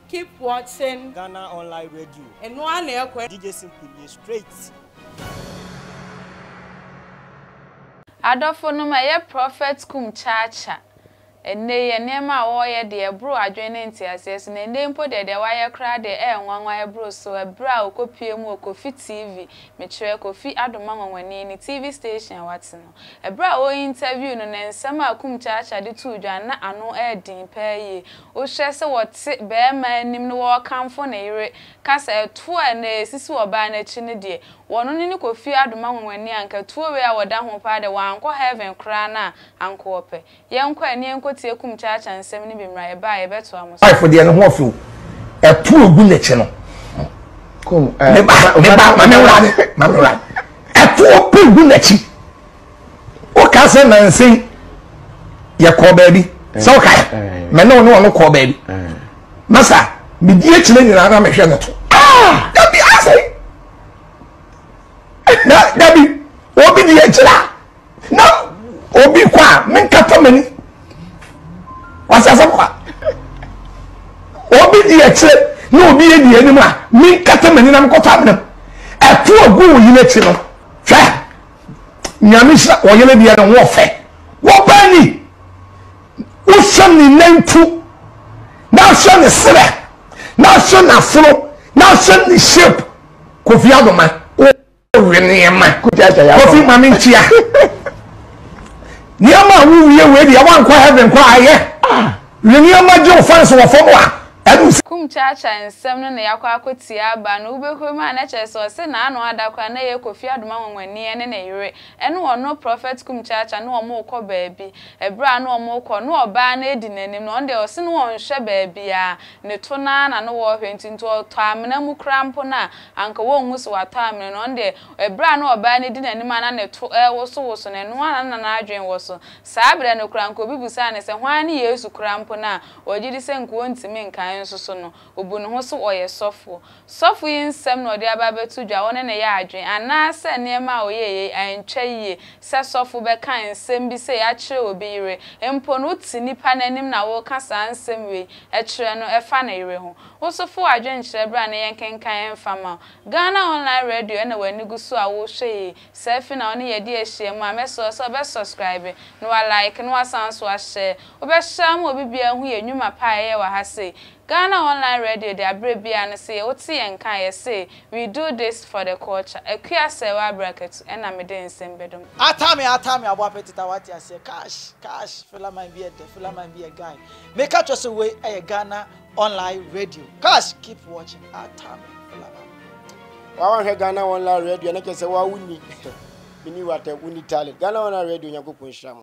Keep watching Ghana Online Radio. And one air DJ Simply straight. Adofo no ma ye prophet Kumchacha. Enne ye nema wo ye de ebro adwene ntiases na enne mpo de wa ye kra de nwanwa ebro so ebra okopie mu Kofi TV me kire Kofi Adoma nwanwani ni TV station wati no ebra o interview no na nsem a Kumchacha de tu dwa na ano edin paye o hwe se wote be ma anim no wo kamfo na ire kasa eto na esisi oba na chi ne de wono ni Kofi Adoma nwanwani anka tuo we a woda ho pa de wanko heaven kra na anko ope yenko ani enko tie Kumchacha nsem ni bimra e ba e beto amo so for de no ho afu etu ogu na chi no kum me ba mamra etu ogu na chi o ka se na nsin ye ko ba bi so ka me no ko ba bi masa me die chi na nyina na me hwe no to da bi asai na da bi obi die chi na obi kwa me kata mani wasasakwa obi di eche no obi e di anim a mi kata mani na mkota amna eto ogu yi lechi no hwe nyame sha oyele bia no wo fe wo bani wo shani nantu na shani sere na shani afro na shani shape Kofi Adoma o renema Kofi mami ntia Niama wuye we dia wan kwa heaven kwa aye niama je offense wo fomwa Kumchacha nsem no na yakwa akoti aba no ubekoma na cheso se na anu adakwa na ye Kofi Adoma nwanwani ene na yire ene wono prophet Kumchacha no omo ukọ baabi ebra no omo ukọ no oba na edi nanim no onde o se no wonhwe baabi a ne to na no wo hwenti nto to amena mu krampo na anka wonhu so wato amena no onde ebra no oba na edi nanim na ne to woso na no na adwen woso saabere no kranko bibusa ne se hwan ne Yesu krampo na ogidi se nko ontimi nkan nso so no obunu ho so oye sofo yin nsem no de aba betu dwa wona ne ya adwen ana se nema oyeye antwa yie se sofo be kan nsem bi se ya kire obi ire empo no ti nipa nanim na wo kasa nsem we e kire no e fa na ire ho wo sofo adwen kire bra na yenkenkan emfama Ghana Online Radio na wani gusu a wo hwe se fi na oni ye de ehie mu ameso so be subscribe no wa like no wa sanso a share obe share mu obi bia hu ye nwuma pa ye wa ha se Ghana Online Radio de abrebia na say oti enkan ye say we do this for the culture ekua sewa bracket na me de nsem bedom Atami abo apetita wati ase cash fella man be a guy make out just way Ghana Online Radio cash keep watching Atami fella man wa wan Ghana Online Radio na kese wa wuni mini wate wuni talent Ghana Online Radio nyakopon sham